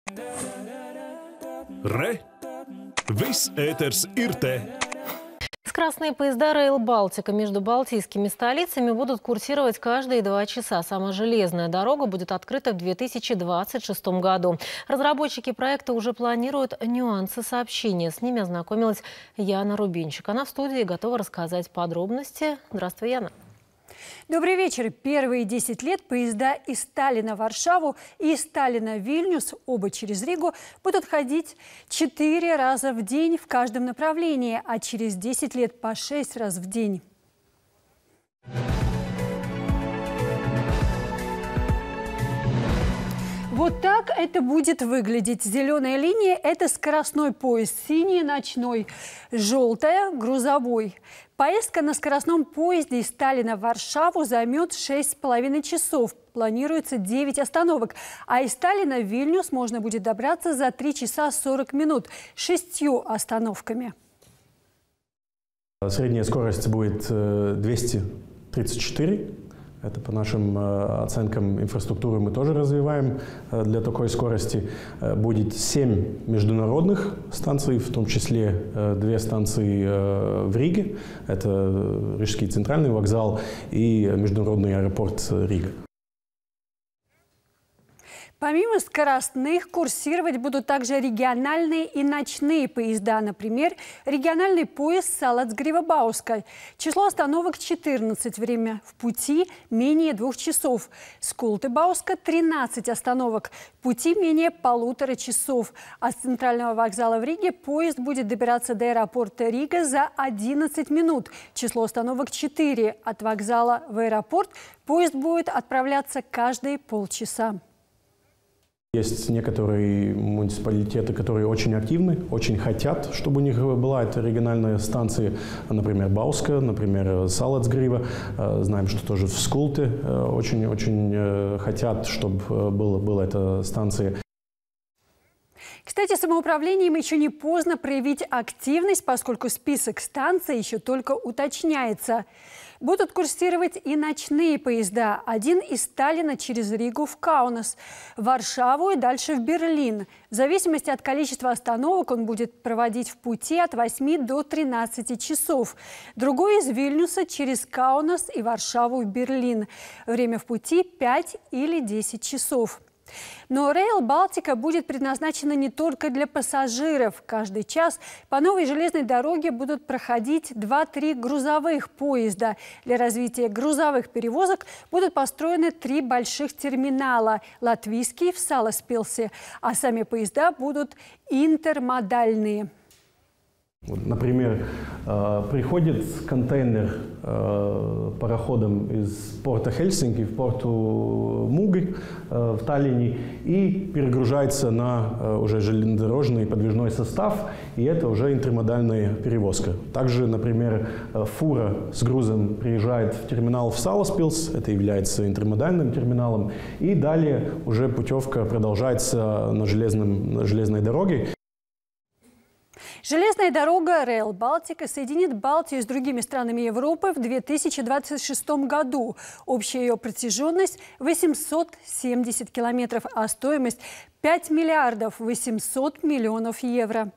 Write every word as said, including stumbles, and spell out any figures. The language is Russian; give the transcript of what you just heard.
Re! Viss ēters ir te! Скоростные поезда Rail Baltica между балтийскими столицами будут курсировать каждые два часа. Сама железная дорога будет открыта в две тысячи двадцать шестом году. Разработчики проекта уже планируют нюансы сообщения. С ними ознакомилась Яна Рубинчик. Она в студии готова рассказать подробности. Здравствуй, Яна. Добрый вечер. Первые десять лет поезда из Таллина в Варшаву и из Таллина в Вильнюс, оба через Ригу, будут ходить четыре раза в день в каждом направлении, а через десять лет по шесть раз в день. Вот так это будет выглядеть. Зеленая линия – это скоростной поезд, синий – ночной, желтая – грузовой. Поездка на скоростном поезде из Таллина в Варшаву займет шесть с половиной часов. Планируется девять остановок. А из Таллина в Вильнюс можно будет добраться за три часа сорок минут шестью остановками. Средняя скорость будет двести тридцать четыре. Это по нашим оценкам инфраструктуры мы тоже развиваем для такой скорости. Будет семь международных станций, в том числе две станции в Риге. Это Рижский центральный вокзал и международный аэропорт Рига. Помимо скоростных, курсировать будут также региональные и ночные поезда. Например, региональный поезд Салацгрива-Бауска. Число остановок четырнадцать, время в пути менее двух часов. Скулты-Бауска тринадцать остановок, пути менее полутора часов. А с центрального вокзала в Риге поезд будет добираться до аэропорта Рига за одиннадцать минут. Число остановок четыре. От вокзала в аэропорт поезд будет отправляться каждые полчаса. Есть некоторые муниципалитеты, которые очень активны, очень хотят, чтобы у них была эта региональная станция, например, Бауска, например, Салацгрива. Знаем, что тоже в Скулте очень-очень хотят, чтобы была, была эта станция. Кстати, самоуправлением еще не поздно проявить активность, поскольку список станций еще только уточняется. Будут курсировать и ночные поезда. Один из Таллина через Ригу в Каунас, в Варшаву и дальше в Берлин. В зависимости от количества остановок он будет проводить в пути от восьми до тринадцати часов. Другой из Вильнюса через Каунас и Варшаву в Берлин. Время в пути пять или десять часов. Но Rail Baltica будет предназначена не только для пассажиров. Каждый час по новой железной дороге будут проходить два-три грузовых поезда. Для развития грузовых перевозок будут построены три больших терминала. Латвийский в Саласпилсе, а сами поезда будут интермодальные. Например, приходит контейнер пароходом из порта Хельсинки в порту Муги в Таллине и перегружается на уже железнодорожный подвижной состав, и это уже интермодальная перевозка. Также, например, фура с грузом приезжает в терминал в Саласпилс, это является интермодальным терминалом, и далее уже путевка продолжается на, железном, на железной дороге. Железная дорога Rail Baltica соединит Балтию с другими странами Европы в две тысячи двадцать шестом году. Общая ее протяженность восемьсот семьдесят километров, а стоимость пять миллиардов восемьсот миллионов евро.